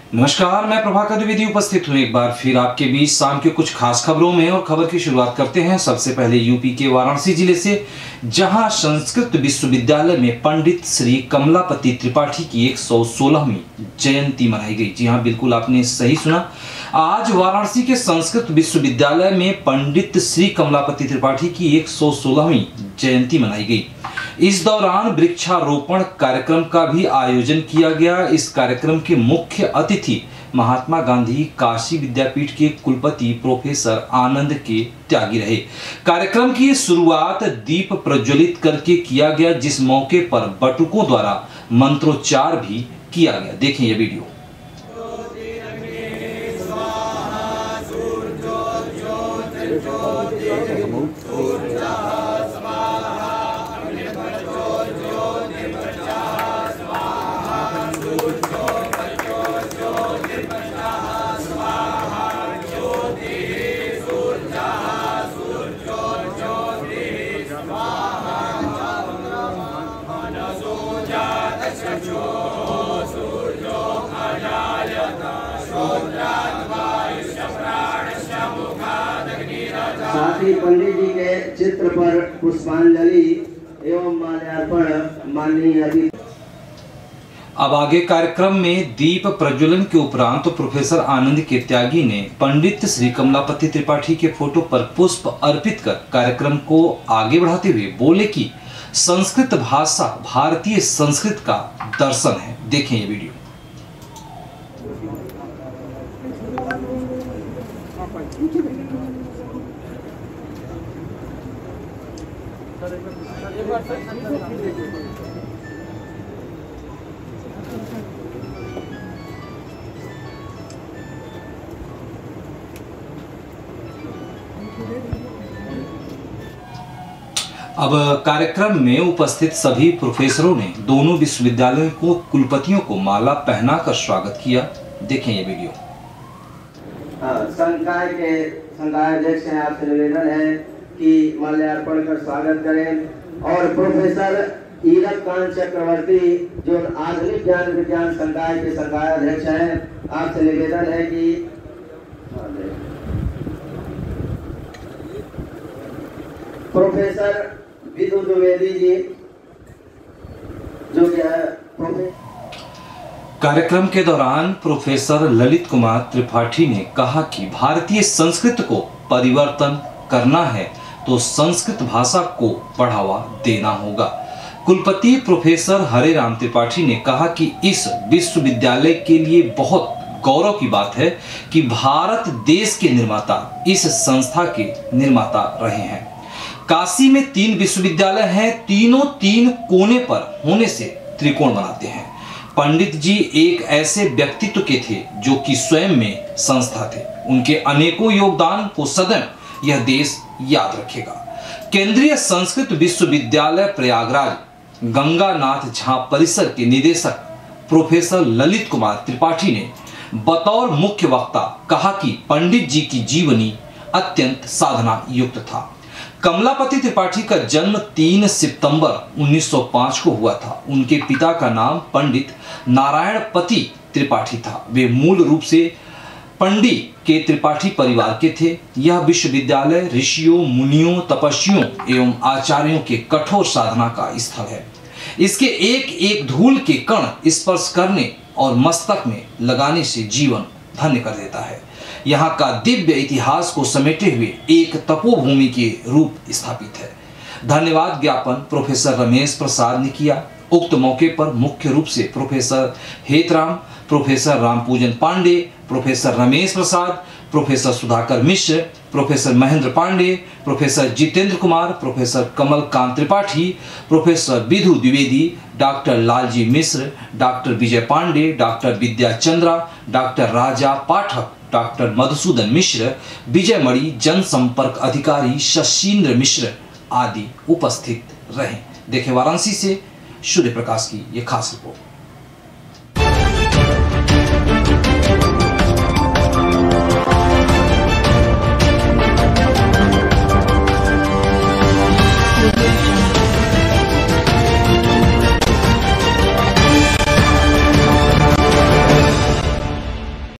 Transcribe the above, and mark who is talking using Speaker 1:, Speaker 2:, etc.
Speaker 1: नमस्कार, मैं प्रभाकर द्विवेदी उपस्थित हूँ एक बार फिर आपके बीच शाम के कुछ खास खबरों में। और खबर की शुरुआत करते हैं सबसे पहले यूपी के वाराणसी जिले से, जहां संस्कृत विश्वविद्यालय में पंडित श्री कमलापति त्रिपाठी की 116वीं जयंती मनाई गई। जी हाँ, बिल्कुल आपने सही सुना। आज वाराणसी के संस्कृत विश्वविद्यालय में पंडित श्री कमलापति त्रिपाठी की 116वीं जयंती मनाई गई। इस दौरान वृक्षारोपण कार्यक्रम का भी आयोजन किया गया। इस कार्यक्रम के मुख्य अतिथि महात्मा गांधी काशी विद्यापीठ के कुलपति प्रोफेसर आनंद के त्यागी रहे। कार्यक्रम की शुरुआत दीप प्रज्वलित करके किया गया, जिस मौके पर बटुकों द्वारा मंत्रोच्चार भी किया गया। देखें यह वीडियो।
Speaker 2: साथ ही पंडित जी के चित्र पर पुष्पांजलि एवं माल्यार्पण माननीय अतिथि।
Speaker 1: अब आगे कार्यक्रम में दीप प्रज्वलन के उपरांत प्रोफेसर आनंद के त्यागी ने पंडित श्री कमलापति त्रिपाठी के फोटो पर पुष्प अर्पित कर कार्यक्रम को आगे बढ़ाते हुए बोले कि संस्कृत भाषा भारतीय संस्कृत का दर्शन है। देखें ये वीडियो। अब कार्यक्रम में उपस्थित सभी प्रोफेसरों ने दोनों विश्वविद्यालयों को कुलपतियों को माला पहनाकर स्वागत किया। देखें ये वीडियो।
Speaker 2: संकाय के संकाय अध्यक्ष हैं, आपसे निवेदन है कि माल्यार्पण कर स्वागत करें। और प्रोफेसर ईरक कांत चक्रवर्ती जो आधुनिक ज्ञान विज्ञान संकाय के संकाय अध्यक्ष हैं, आपसे निवेदन है कि प्रोफेसर विदु द्विवेदी जी जो
Speaker 1: कार्यक्रम के दौरान प्रोफेसर ललित कुमार त्रिपाठी ने कहा कि भारतीय संस्कृत को परिवर्तन करना है तो संस्कृत भाषा को बढ़ावा देना होगा। कुलपति प्रोफेसर हरे राम त्रिपाठी ने कहा कि इस विश्वविद्यालय के लिए बहुत गौरव की बात है कि भारत देश के निर्माता इस संस्था के निर्माता रहे हैं। काशी में 3 विश्वविद्यालय हैं, तीनों 3 कोने पर होने से त्रिकोण बनाते हैं। पंडित जी एक ऐसे व्यक्तित्व के थे जो कि स्वयं में संस्था थे। उनके अनेकों योगदान को सदैव यह देश याद रखेगा। केंद्रीय संस्कृत विश्वविद्यालय प्रयागराज गंगानाथ झा परिसर के निदेशक प्रोफेसर ललित कुमार त्रिपाठी ने बतौर मुख्य वक्ता कहा कि पंडित जी की जीवनी अत्यंत साधना युक्त था। कमलापति त्रिपाठी का जन्म 3 सितंबर 1905 को हुआ था। उनके पिता का नाम पंडित नारायणपति त्रिपाठी था। वे मूल रूप से पंडी के त्रिपाठी परिवार के थे। यह विश्वविद्यालय ऋषियों, मुनियों, तपस्वियों एवं आचार्यों के कठोर साधना का स्थल है। इसके एक एक धूल के कण स्पर्श करने और मस्तक में लगाने से जीवन धन्य कर देता है। यहाँ का दिव्य इतिहास को समेटे हुए एक तपोभूमि के रूप स्थापित है। धन्यवाद ज्ञापन प्रोफेसर रमेश प्रसाद ने किया। उक्त मौके पर मुख्य रूप से professor Hetram, professor Rampujan Pandey, professor Ramesh Prasad, professor Sudhakar Mishra, professor Mahendra Pandey, professor Jitendra Kumar, professor Kamalkant Tripathi, professor Vidu Dwivedi, doctor Lalji Mishra, doctor Vijay Pandey, doctor Vidya Chandra, doctor Raja Pathak, doctor Madhusudan Mishra, Vijay Mani, जनसंपर्क अधिकारी शशीन्द्र मिश्र आदि उपस्थित रहे। देखें वाराणसी से सूर्य प्रकाश की ये खास रिपोर्ट।